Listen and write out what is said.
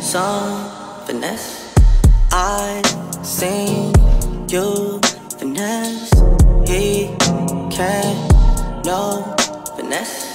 some finesse. I seen you finesse. He can't, no finesse.